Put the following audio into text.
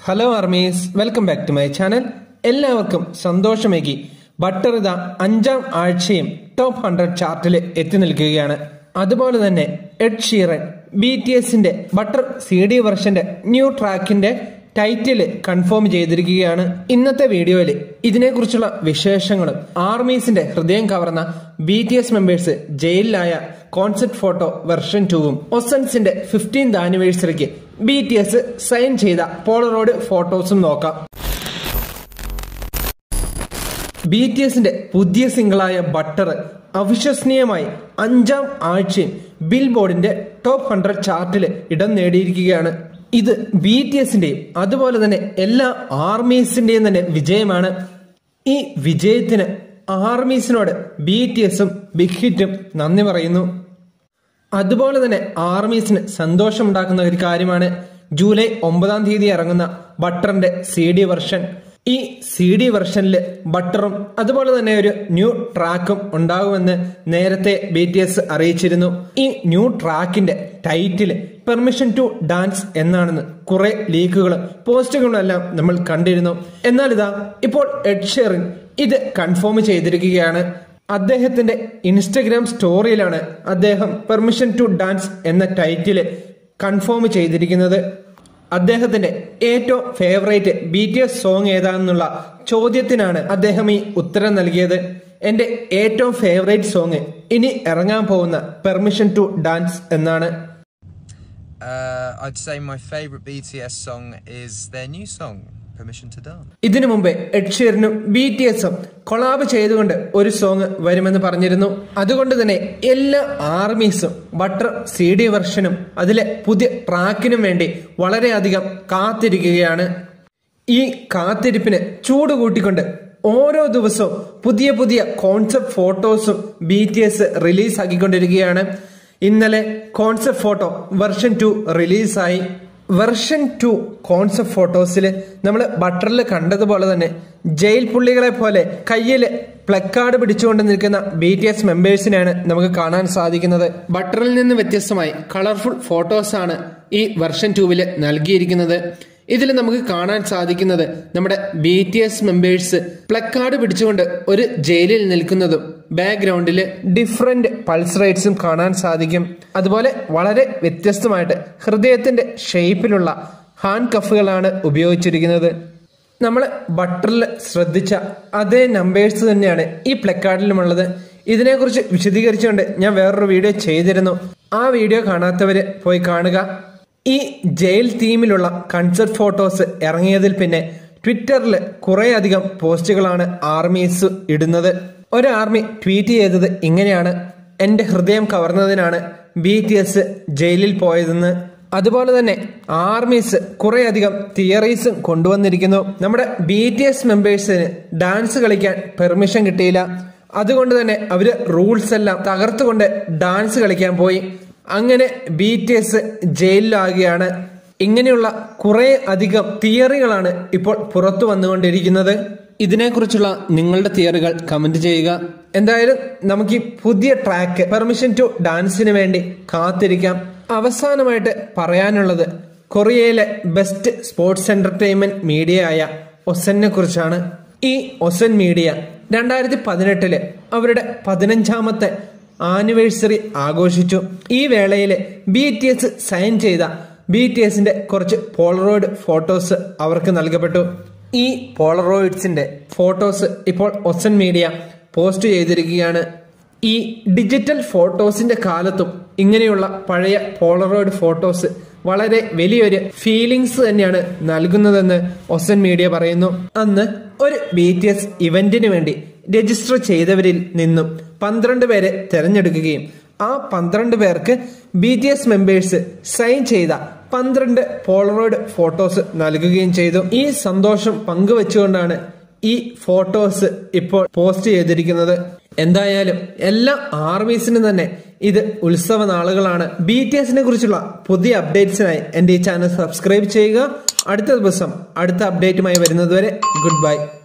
Hello armies, welcome back to my channel. എല്ലാവർക്കും സന്തോഷമേകി butter ഇതാ 5ാം ആഴ്ചയും ടോപ്പ് 100 ചാർട്ടിൽ എത്തി നിൽക്കുകയാണ്. അതുപോലെ തന്നെ എഡ് ഷീറൻ BTSന്റെ ബട്ടർ CD വെർഷന്റെ ന്യൂ ട്രാക്കിന്റെ ടൈറ്റിൽ കൺഫേം ചെയ്തിരിക്കുകയാണ്. ഇന്നത്തെ വീഡിയോയിൽ ഇതിനെക്കുറിച്ചുള്ള വിശേഷങ്ങളും ആർമീസിന്റെ ഹൃദയം കവർന്ന BTS മെമ്പേഴ്സ് ജയിലിലായ കോൺസെപ്റ്റ് ഫോട്ടോ വെർഷൻ 2ഉം ഒസൻസിന്റെ 15th ആനിവേഴ്സറിക്ക് BTS സൈൻ ചെയ്ത പോളറോയിഡ് ഫോട്ടോസും നോക്കാം. BTSന്റെ പുതിയ സിംഗിളായ ബട്ടർ അവിശ്വസനീയമായി 5ാം ആഴ്ചയും ബിൽബോർഡിന്റെ ടോപ്പ് 100 ചാർട്ടിൽ ഇടം നേടിയിരിക്കുകയാണ്. ഇത് BTSന്റെയും അതുപോലെ തന്നെ എല്ലാ ആർമീസിന്റെയും തന്നെ വിജയമാണ്. ഈ വിജയത്തിന് ആർമീസിനോട് BTSും ബിഗ് ഹിറ്റും നന്ദി പറയുന്നു. അതുപോലെ തന്നെ ആർമീസിന് സന്തോഷമുണ്ടാക്കുന്ന ഒരു കാര്യമാണ് ജൂലൈ 9ാം തീയതി ഇറങ്ങുന്ന ബട്ടറിന്റെ CD വെർഷൻ. ഈ CD വെർഷനിൽ ബട്ടറും അതുപോലെ തന്നെ ഒരു ന്യൂ ട്രാക്കും ഉണ്ടാകുമെന്ന് നേരത്തെ BTS അറിയിച്ചിരുന്നു. ഈ ന്യൂ ട്രാക്കിന്റെ ടൈറ്റിൽ പെർമിഷൻ ടു ഡാൻസ് എന്നാണെന്ന് കുറെ ലീക്കുകളും പോസ്റ്റുകളും എല്ലാം നമ്മൾ കണ്ടിരുന്നു. എന്നാൽ ഇതാ ഇപ്പോൾ എഡ് ഷീറൻ ഇത് കൺഫേം ചെയ്തിരിക്കുകയാണ്. അദ്ദേഹത്തിന്റെ ഇൻസ്റ്റഗ്രാം സ്റ്റോറിയിലാണ് അദ്ദേഹം പെർമിഷൻ ടു ഡാൻസ് എന്ന ടൈറ്റിൽ കൺഫേം ചെയ്തിരിക്കുന്നത്. അദ്ദേഹത്തിന്റെ ഏറ്റവും ഫേവറേറ്റ് BTS സോങ് ഏതാണെന്നുള്ള ചോദ്യത്തിനാണ് അദ്ദേഹം ഈ ഉത്തരം നൽകിയത്. എന്റെ ഏറ്റവും ഫേവറേറ്റ് സോങ് ഇനി ഇറങ്ങാൻ പോകുന്ന പെർമിഷൻ ടു ഡാൻസ് എന്നാണ്. I'd say my favorite BTS song is their new song, Permission to Dance. ഇതിനു മുമ്പേ എഡ് ഷീറനും BTSും കൊളാബ് ചെയ്തുകൊണ്ട് ഒരു സോങ് വരുമെന്ന് പറഞ്ഞിരുന്നു. അതുകൊണ്ട് തന്നെ എല്ലാ ആർമീസും ബട്ടർ CD വെർഷനും അതിലെ പുതിയ ട്രാക്കിനും വേണ്ടി വളരെയധികം കാത്തിരിക്കുകയാണ്. ഈ കാത്തിരിപ്പിന് ചൂട് കൂട്ടിക്കൊണ്ട് ഓരോ ദിവസവും പുതിയ പുതിയ കോൺസെപ്റ്റ് ഫോട്ടോസും BTS റിലീസ് ആക്കിക്കൊണ്ടിരിക്കുകയാണ്. ഇന്നലെ കോൺസെപ്റ്റ് ഫോട്ടോ വെർഷൻ 2 റിലീസായി. വെർഷൻ 2 കോൺസെപ്റ്റ് ഫോട്ടോസിൽ നമ്മൾ ബട്ടറിൽ കണ്ടതുപോലെ തന്നെ ജയിൽ പുള്ളികളെ പോലെ കയ്യിൽ പ്ലക്കാർഡ് പിടിച്ചുകൊണ്ട് നിൽക്കുന്ന BTS മെമ്പേഴ്സിനെയാണ് നമുക്ക് കാണാൻ സാധിക്കുന്നത്. ബട്ടറിൽ നിന്ന് വ്യത്യസ്തമായി കളർഫുൾ ഫോട്ടോസാണ് ഈ വെർഷൻ 2വിൽ നൽകിയിരിക്കുന്നത്. ഇതിൽ നമുക്ക് കാണാൻ സാധിക്കുന്നത് നമ്മുടെ BTS മെമ്പേഴ്സ് പ്ലക്കാർഡ് പിടിച്ചുകൊണ്ട് ഒരു ജയിലിൽ നിൽക്കുന്നതും ബാക്ക്ഗ്രൗണ്ടിൽ ഡിഫറെന്റ് പൾസ് റേറ്റ്സും കാണാൻ സാധിക്കും. അതുപോലെ വളരെ വ്യത്യസ്തമായിട്ട് ഹൃദയത്തിന്റെ ഷേപ്പിലുള്ള ഹാൻഡ് കഫുകളാണ് ഉപയോഗിച്ചിരിക്കുന്നത്. നമ്മൾ ബട്ടറിൽ ശ്രദ്ധിച്ച അതേ നമ്പേഴ്സ് തന്നെയാണ് ഈ പ്ലക്കാർഡിലുമുള്ളത്. ഇതിനെക്കുറിച്ച് വിശദീകരിച്ചുകൊണ്ട് ഞാൻ വേറൊരു വീഡിയോ ചെയ്തിരുന്നു. ആ വീഡിയോ കാണാത്തവര് പോയി കാണുക. ഈ ജയിൽ തീമിലുള്ള കൺസെപ്റ്റ് ഫോട്ടോസ് ഇറങ്ങിയതിൽ പിന്നെ ട്വിറ്ററിൽ കുറെ അധികം പോസ്റ്റുകളാണ് ആർമീസ് ഇടുന്നത്. ഒരു ആർമി ട്വീറ്റ് ചെയ്തത് ഇങ്ങനെയാണ്: എന്റെ ഹൃദയം കവർന്നതിനാണ് BTS ജയിലിൽ പോയതെന്ന്. അതുപോലെ തന്നെ ആർമീസ് കുറെ അധികം തിയറീസും കൊണ്ടുവന്നിരിക്കുന്നു. നമ്മുടെ BTS മെമ്പേഴ്സിന് ഡാൻസ് കളിക്കാൻ പെർമിഷൻ കിട്ടിയില്ല. അതുകൊണ്ട് തന്നെ അവര് റൂൾസ് എല്ലാം തകർത്തുകൊണ്ട് ഡാൻസ് കളിക്കാൻ പോയി. അങ്ങനെ BTS ജയിലിലാകുകയാണ്. ഇങ്ങനെയുള്ള കുറെ അധികം തിയറികളാണ് ഇപ്പോൾ പുറത്തു വന്നുകൊണ്ടിരിക്കുന്നത്. ഇതിനെക്കുറിച്ചുള്ള നിങ്ങളുടെ തിയറികൾ കമന്റ് ചെയ്യുക. എന്തായാലും നമുക്ക് ഈ പുതിയ ട്രാക്ക് പെർമിഷൻ ടു ഡാൻസിന് വേണ്ടി കാത്തിരിക്കാം. അവസാനമായിട്ട് പറയാനുള്ളത് കൊറിയയിലെ ബെസ്റ്റ് സ്പോർട്സ് എന്റർടൈൻമെന്റ് മീഡിയ ആയ ഒസനെ കുറിച്ചാണ്. ഈ ഒസൻ മീഡിയ 2018 അവരുടെ 15ാമത്തെ ആനിവേഴ്സറി ആഘോഷിച്ചു. ഈ വേളയിൽ BTS സൈൻ ചെയ്ത BTSന്റെ കുറച്ച് പോളറോയിഡ് ഫോട്ടോസ് അവർക്ക് നൽകപ്പെട്ടു. ഈ പോളറോയിഡ്സിന്റെ ഫോട്ടോസ് ഇപ്പോൾ ഒസൻ മീഡിയ പോസ്റ്റ് ചെയ്തിരിക്കുകയാണ്. ഈ ഡിജിറ്റൽ ഫോട്ടോസിന്റെ കാലത്തും ഇങ്ങനെയുള്ള പഴയ പോളറോയിഡ് ഫോട്ടോസ് വളരെ വലിയൊരു ഫീലിങ്സ് തന്നെയാണ് നൽകുന്നതെന്ന് ഒസൻ മീഡിയ പറയുന്നു. അന്ന് ഒരു BTS ഇവന്റിന് വേണ്ടി രജിസ്റ്റർ ചെയ്തവരിൽ നിന്നും 12 പേരെ തെരഞ്ഞെടുക്കുകയും ആ 12 പേർക്ക് BTS മെമ്പേഴ്സ് സൈൻ ചെയ്ത 12 പോളറോയിഡ് ഫോട്ടോസ് നൽകുകയും ചെയ്തു. ഈ സന്തോഷം പങ്കുവെച്ചുകൊണ്ടാണ് ഈ ഫോട്ടോസ് ഇപ്പോൾ പോസ്റ്റ് ചെയ്തിരിക്കുന്നത്. എന്തായാലും എല്ലാ ആർമീസിനും തന്നെ ഇത് ഉത്സവ നാളുകളാണ്. BTSനെ കുറിച്ചുള്ള പുതിയ അപ്ഡേറ്റ്സിനായി എന്റെ ഈ ചാനൽ സബ്സ്ക്രൈബ് ചെയ്യുക. അടുത്ത ദിവസം അടുത്ത അപ്ഡേറ്റുമായി വരുന്നതുവരെ ഗുഡ് ബൈ.